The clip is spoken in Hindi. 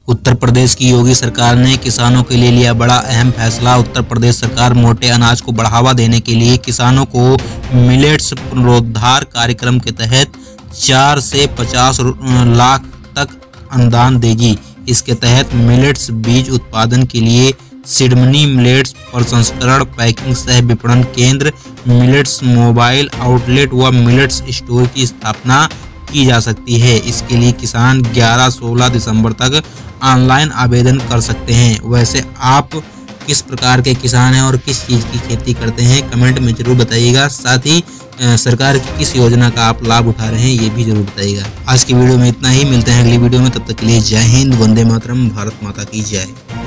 उत्तर प्रदेश की योगी सरकार ने किसानों के लिए लिया बड़ा अहम फैसला। उत्तर प्रदेश सरकार मोटे अनाज को बढ़ावा देने के लिए किसानों को मिलेट्स पुनरुद्धार कार्यक्रम के तहत 4 से 50 लाख तक अनुदान देगी। इसके तहत मिलेट्स बीज उत्पादन के लिए सीडमनी, मिलेट्स प्रसंस्करण, पैकिंग सह विपणन केंद्र, मिलेट्स मोबाइल आउटलेट व मिलेट्स स्टोर की स्थापना की जा सकती है। इसके लिए किसान 11-16 दिसंबर तक ऑनलाइन आवेदन कर सकते हैं। वैसे आप किस प्रकार के किसान हैं और किस चीज़ की खेती करते हैं, कमेंट में जरूर बताइएगा। साथ ही सरकार की किस योजना का आप लाभ उठा रहे हैं ये भी जरूर बताइएगा। आज की वीडियो में इतना ही, मिलते हैं अगली वीडियो में। तब तक के लिए जय हिंद, वंदे मातरम, भारत माता की जय।